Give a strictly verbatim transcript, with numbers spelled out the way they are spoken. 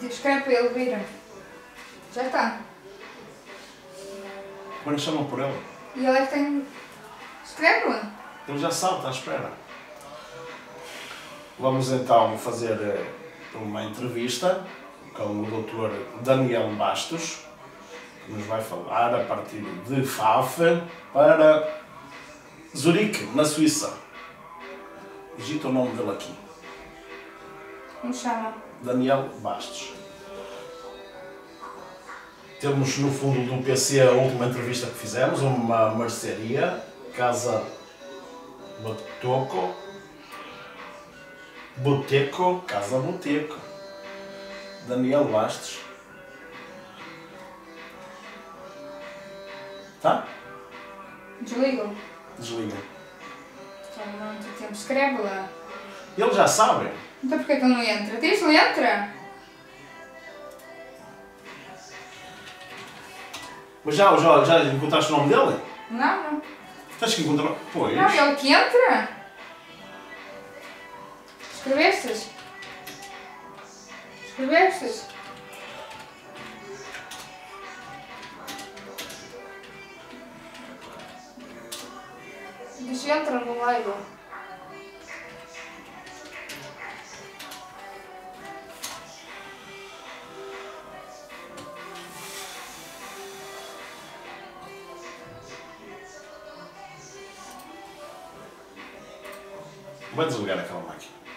Escreve para ele vir. Já está. Agora chamam por ele. E ele é que tem... Escreve-la. Ele já sabe, está à espera. Vamos então fazer uma entrevista com o doutor Daniel Bastos, que nos vai falar a partir de Faf para Zurique, na Suíça. Digita o nome dele aqui. Como chama? Daniel Bastos. Temos no fundo do P C a última entrevista que fizemos, uma mercearia, Casa Boteco, Boteco, Casa Boteco. Daniel Bastos. Tá? Desliga-o. Desliga. Então não tem tempo. Escreve-la. Ele já sabe. Então porquê que ele não entra? Diz-lhe, entra! Mas já, já, já encontraste o nome dele? Não, não. Tens que encontrar. Pois. Não, ele que entra! Escrevestes? Escrevestes? Diz entra no live. Vai desligar aquela máquina.